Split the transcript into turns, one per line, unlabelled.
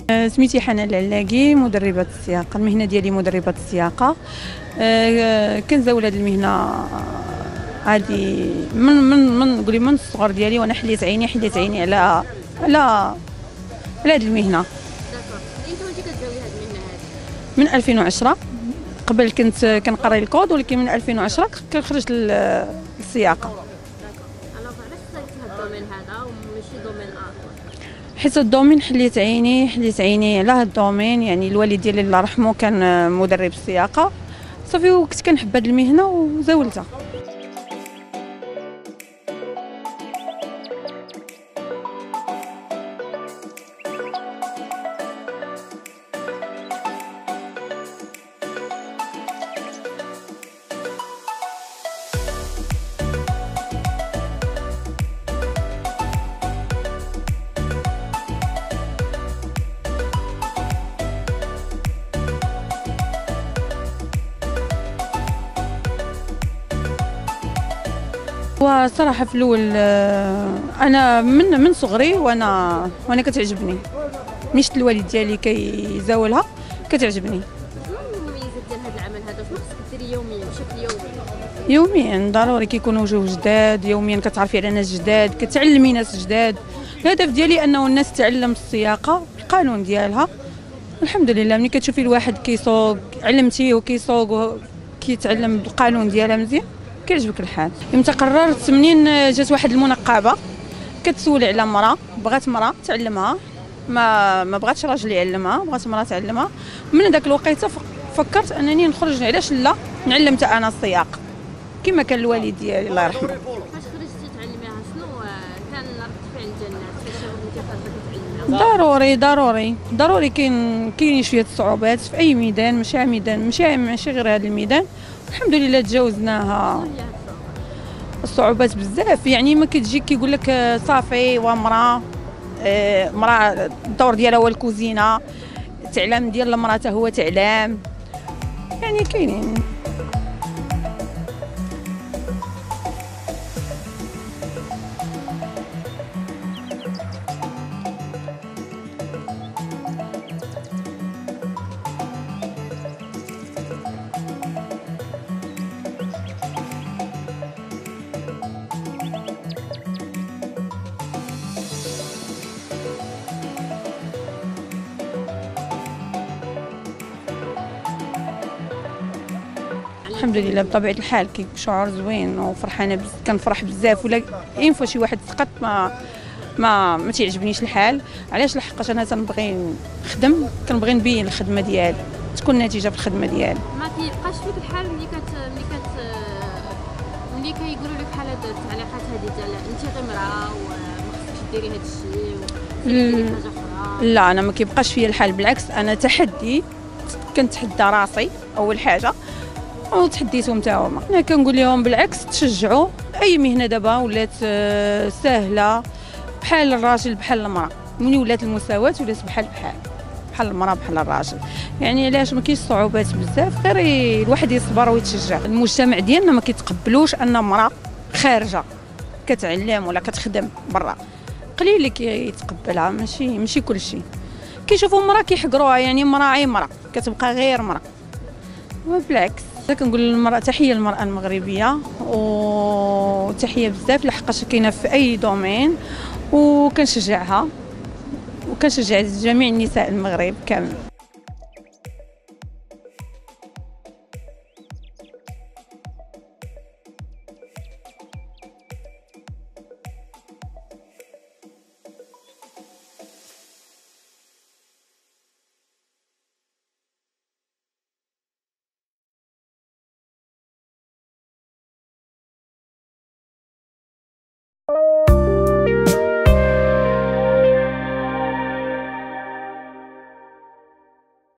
سميتي حنان العلاقي، مدربة السياقة. المهنة ديالي مدربة السياقة. كنزاول هذه المهنة هذه من نقولي من الصغر ديالي، وانا حليت عيني على هذه المهنة.
انت وانت كتزاولي هذه المهنة هذه؟
من 2010. قبل كنت كنقري الكود، ولكن من 2010 خرجت للسياقة.
علاش اخترتي هذا الدومين هذا وماشي دومين اخر؟
حيت الدومين حليت عيني على هذا الدومين. يعني الوالد ديالي الله يرحمه كان مدرب السياقة صافي، وكنت كنحب هذه المهنة وزاولتها. وصراحة في الأول أنا من صغري وأنا كتعجبني، مشت الوالد ديالي كيزاولها كتعجبني.
شنو المميزات ديال هذا العمل هذا؟ شنو خصك ديري يوميا بشكل يومي؟
يوميا ضروري كيكونوا وجوه جداد، يوميا كتعرفي على ناس جداد، كتعلمي ناس جداد. الهدف ديالي أنه الناس تعلم السياقة القانون ديالها. الحمد لله ملي كتشوفي الواحد كيسوق، علمتيه وكيسوق وكيتعلم بالقانون ديالها مزيان، كيعجبك الحال. يوم تقررت منين جات واحد المنقبه كتسولي على مراه، بغات مراه تعلمها، ما بغاتش راجل يعلمها، بغات مراه تعلمها. من داك الوقيته فكرت انني نخرج، علاش لا نعلم حتى انا السياق كما كان الوالد ديالي الله يرحمه.
فاش خرجتي تعلميها شنو كان رد فعل ديال الناس فاش شافوك خارجه كتعلميها؟
ضروري كاين شويه صعوبات في اي ميدان، ماشي غير هذا الميدان. الحمد لله تجاوزناها. الصعوبات بزاف، يعني ما كتجيك كيقول لك صافي ومراه مراه الدور ديالها هو الكوزينه، تعلم ديال المراه هو تعلم، يعني كاينين. الحمد لله بطبيعه الحال كيكون شعور زوين وفرحانه كنفرح بزاف. ولا ينفع شي واحد سقط ما تيعجبنيش الحال. علاش؟ لحقاش انا تنبغي نخدم، كنبغي نبين الخدمه ديالي، تكون نتيجه في الخدمه ديالي.
ما كيبقاش فيك الحال ملي كيقولوا لك بحال هاد التعليقات هذه ديال انت غير مراه وما خصكش ديري هاد الشيء وديري حاجه اخرى؟
لا، انا ما كيبقاش فيا الحال، بالعكس انا تحدي، كنتحدى راسي اول حاجه وتحديتهم حتى هما. انا كنقول لهم بالعكس تشجعوا اي مهنه دابا ولات سهله، بحال الراجل بحال المراه. ملي ولات المساواه ولات بحال المراه بحال الراجل. يعني علاش؟ ما كاينش صعوبات بزاف، غير الواحد يصبر ويتشجع. المجتمع ديالنا ما كيتقبلوش ان امراه خارجه كتعلم ولا كتخدم برا، قليل اللي كيتقبلها. ماشي كلشي كيشوفوا مراه كيحقروها، يعني مراه اي مراه كتبقى غير مراه. بالعكس كنقول للمراه تحيه للمراه المغربيه، وتحيه بزاف لحقاش كاينه في اي دومين، وكنشجعها وكنشجع جميع النساء المغرب كامل.